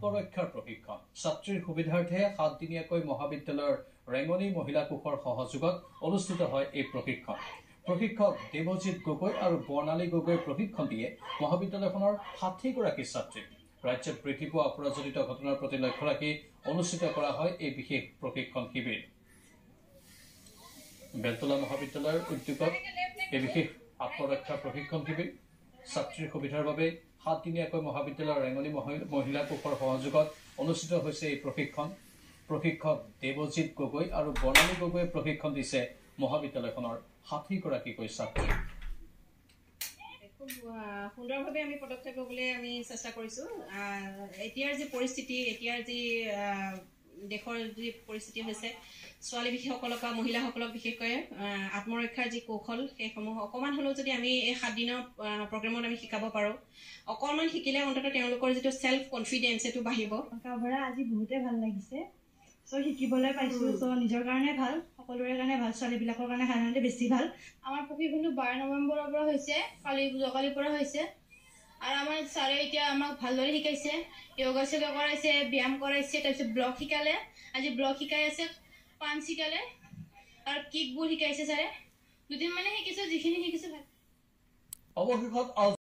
আত্মৰক্ষাৰ প্ৰশিক্ষণ ছাত্ৰীৰ সুবিধাৰ্থে 7 দিনীয়াকৈ মহাবিদ্যালয়ৰ ৰেঙনি মহিলা কোষৰ সহযোগত অনুষ্ঠিত হয় এই প্ৰশিক্ষণ প্ৰশিক্ষক দেৱজিৎ গগৈ আৰু বৰ্ণালী গগৈ প্ৰশিক্ষণ দিয়ে মহাবিদ্যালয়খনৰ 60 গৰাকী ছাত্ৰীক ৰাজ্যত বৃদ্ধি পোৱা অপৰাজনিত ঘটনাৰ প্ৰতি লক্ষ্য ৰাখি অনুষ্ঠিত কৰা হয় এই বিশেষ প্ৰশিক্ষণ শিবিৰ বেলতলা মহাবিদ্যালয়ৰ উদ্যোগত এই বিশেষ আত্মৰক্ষা প্ৰশিক্ষণ শিবিৰ ছাত্ৰীৰ সুবিধাৰ বাবে 7 দিনীয়াকৈ মহাবিদ্যালয়ৰ ৰেঙনি মহিলা কোষৰ সহযোগত অনুষ্ঠিত হৈছে এই প্ৰশিক্ষণ প্ৰশিক্ষক দেৱজিৎ গগৈ আৰু বৰ্ণালী গগৈয়ে প্ৰশিক্ষণ দিছে মহাবিদ্যালয়খনৰ 60 গৰাকীকৈ ছাত্ৰী খুব সুন্দৰভাৱে আমি পদক্ষেপ ল'বলৈ আমি চেষ্টা কৰিছোঁ এতিয়াৰ যি পৰিস্থিতি এতিয়াৰ যি দেশৰ যি পৰিস্থিতি হৈছে ছোৱালী বিশেষসকলক বা মহিলাসকলক বিশেষকৈ আত্মৰক্ষাৰ যি কৌশল সেইসমূহ অকণমান হ'লেও যদি আমি এই 7 দিনৰ প্ৰগ্ৰেমত আমি শিকাব পাৰোঁ অকণমান শিকিলে অন্ততঃ তেওঁলোকৰ যিটো সেলফ কনফিডেন্স সেইটো বাঢ়িব কাভৰা আজি বহুতে ভাল লাগিছে সো শিকিবলৈ পাইছোঁ সো নিজৰ কাৰণে ভাল সকলোৰে কাৰণে ভাল ছোৱালীবিলাকৰ কাৰণে সাধাৰণতে বেছি ভাল আমাৰ প্ৰশিক্ষণটো 12 নৱেম্বৰৰ পৰা হৈছে কালিৰ পৰা হৈছে আৰু আমাৰ ছাৰে এতিয়া আমাক ভালদৰে শিকাইছে যোগা কৰাইছে ব্যায়াম কৰাইছে তাৰপিছত ব্লক শিকালে আজি ব্লক শিকাই আছে পাঞ্চ শিকালে আৰু কিকবোৰ শিকাইছে ছাৰে দুদিন মানে শিকিছোঁ যিখিনি শিকিছোঁ অৱশেষত